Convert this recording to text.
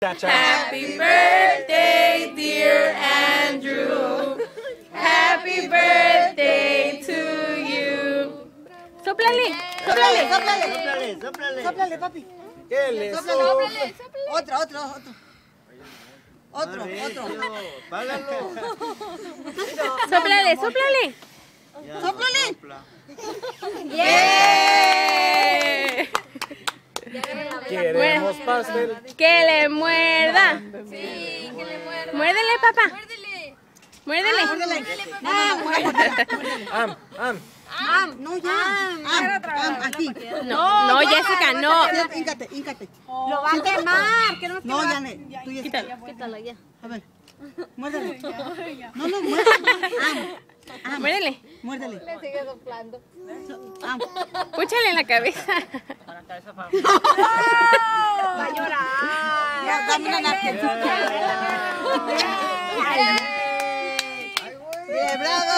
Happy birthday, dear Andrew. Happy birthday to you. Sóplale, sóplale, Sóplale, sóplale. Sóplale, papi. ¿Qué le Sóplale. Otro. Págalo. sóplale, sóplale. Sóplale. ¡Yeah! Queremos pastel. Que le muerda. Sí, que le muerda. Muérdele, papá. Muérdele. Muérdele. No, ya. Aquí. No, Jessica, no. Híncate. Lo va a quemar, que no No, Janet. Tú ya estás. Quítalo ya. A ver. Muérdele. No, muérdele. Muérdele. Muérdele. Le sigue soplando. Púchale en la cabeza. Va a llorar. Ya, dame una napkin. Bien, bravo.